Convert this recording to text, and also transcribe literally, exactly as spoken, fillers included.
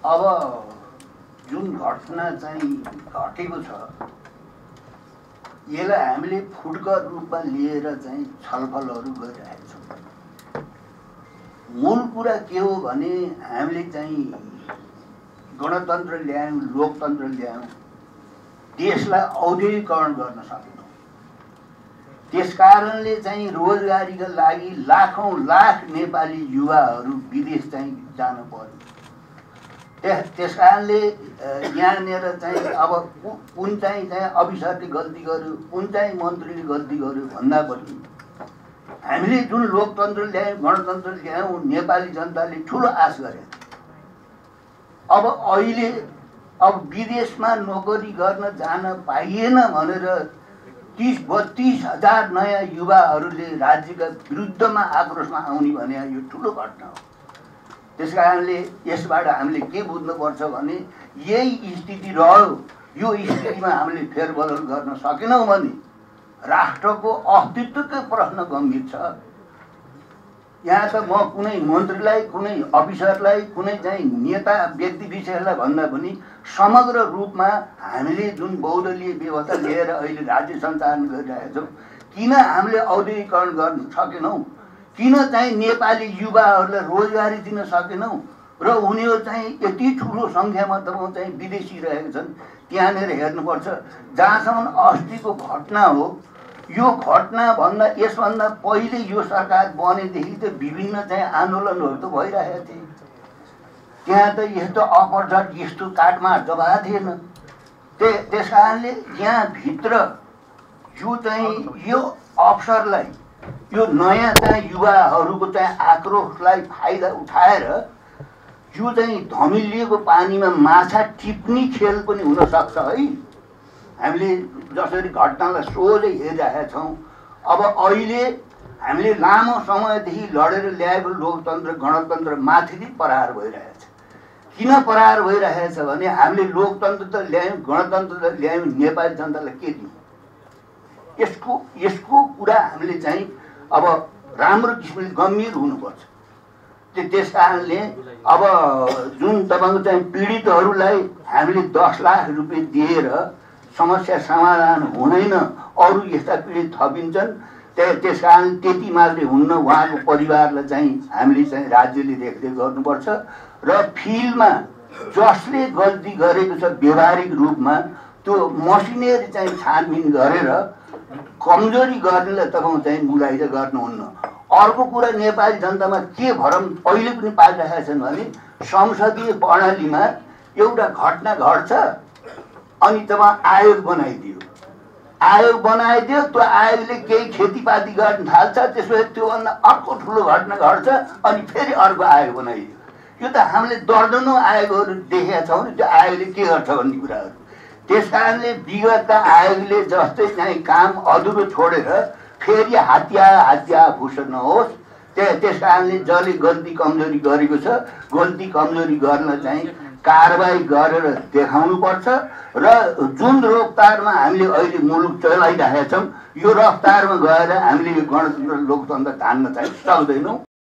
अब जुन घटना चाहिँ घटेको छ यसलाई हामीले फुटकर रूपमा लिएर चाहिँ छलफलहरू गरिरहेका छौँ। मूल कुरा के हो भने हामीले चाहिँ गणतन्त्र ल्यायौँ, लोकतन्त्र ल्यायौँ, देशलाई औद्योगिकरण गर्न सकेनौँ। त्यसकारणले चाहिँ रोजगारीका लागि लाखौं लाख नेपाली युवाहरू विदेश चाहिँ जान पर्यो। त्यस कारणले यहाँनिर चाहिँ अब कुन चाहिँ चाहिँ अफिसरले गल्ती गर्यो, कुन चाहिँ मन्त्रीले गल्ती गर्यो भन्दा पनि हामीले जुन लोकतन्त्र ल्यायौँ, गणतन्त्र ल्यायौँ, नेपाली जनताले ठुलो आश गरे। अब अहिले अब विदेशमा नोकरी गर्न जान पाइएन भनेर तीस बत्तीस हजार नयाँ युवाहरूले राज्यका विरुद्धमा आक्रोशमा आउने भने यो ठुलो घटना हो। त्यसकारणले यसबाट हामीले के बुझ्नुपर्छ भने यही स्थिति रह्यो, यो स्थितिमा हामीले फेरबदल गर्न सकेनौँ भने राष्ट्रको अस्तित्वकै प्रश्न गम्भीर छ। यहाँ त म कुनै मन्त्रीलाई, कुनै अफिसरलाई, कुनै चाहिँ नेता व्यक्ति विशेषलाई भन्दा पनि समग्र रूपमा हामीले जुन बहुदलीय व्यवस्था लिएर अहिले राज्य सञ्चालन गरिरहेका छौँ, किन हामीले औद्योगिकरण गर्न सकेनौँ, किन चाहिँ नेपाली युवाहरूलाई रोजगारी दिन सकेनौँ र उनीहरू चाहिँ यति ठुलो सङ्ख्यामा तपाईँ चाहिँ विदेशी रहेका छन्। त्यहाँनिर हेर्नुपर्छ। जहाँसम्म अस्तिको घटना हो, यो घटना भन्दा यसभन्दा पहिले यो सरकार बनेदेखि त विभिन्न चाहिँ आन्दोलनहरू त भइरहेका थिए। त्यहाँ त यस्तो अपरझट यस्तो काटमार दबाएको थिएन। त्य त्यस कारणले यहाँभित्र यो चाहिँ यो अवसरलाई, यो नयाँ चाहिँ युवाहरूको चाहिँ आक्रोशलाई फाइदा उठाएर यो चाहिँ धमिलिएको पानीमा माछा टिप्ने खेल पनि हुनसक्छ है। हामीले जसरी घटनालाई सोझै हेरिरहेका छौँ। अब अहिले हामीले लामो समयदेखि लडेर ल्याएको लोकतन्त्र गणतन्त्र माथि प्रहार भइरहेछ। किन प्रहार भइरहेछ भने हामीले लोकतन्त्र त ल्यायौँ, गणतन्त्र त ल्यायौँ, नेपाली जनतालाई के दियौँ? यसको यसको कुरा हामीले चाहिँ अब राम्रो किसिमले गम्भीर हुनुपर्छ। त्यस कारणले अब जुन तपाईँको चाहिँ पीडितहरूलाई हामीले दस लाख रुपियाँ दिएर समस्या समाधान हुँदैन, अरू यस्ता पीडित थपिन्छन्। त्यस कारण त्यति मात्रै हुन्न, उहाँको परिवारलाई चाहिँ हामीले चाहिँ राज्यले देखरेख गर्नुपर्छ र फिल्डमा जसले गल्ती गरेको छ व्यवहारिक रूपमा त्यो मसिनेरी चाहिँ छानबिन गरेर कमजोरी गर्नेलाई तपाईँ चाहिँ मुलाइजा गर्नुहुन्न। अर्को कुरा नेपाली जनतामा के भरम अहिले पनि पाइरहेका छन् भने संसदीय प्रणालीमा एउटा घटना घट्छ अनि तपाईँ आयोग बनाइदियो, आयोग बनाइदियो, त्यो आयोगले केही खेतीपाती गर्न थाल्छ, त्यसपछि त्योभन्दा अर्को ठुलो घटना घट्छ अनि फेरि अर्को आयोग बनाइदियो। यो त हामीले दर्जनौँ आयोगहरू देखेका छौँ नि, त्यो आयोगले के गर्छ भन्ने कुराहरू। त्यस कारणले विगतका आयोगले जस्तै चाहिँ काम अधुरो छोडेर फेरि हातिया हातिया भुस नहोस्। त्यस कारणले जसले गल्ती कमजोरी गरेको छ, गल्ती कमजोरी गर्न चाहिँ कारबाही गरेर देखाउनुपर्छ र जुन रफ्तारमा हामीले अहिले मुलुक चलाइरहेका छौँ यो रफ्तारमा गएर हामीले यो गणतन्त्र लोकतन्त्र तान्न चाहिँ सक्दैनौँ।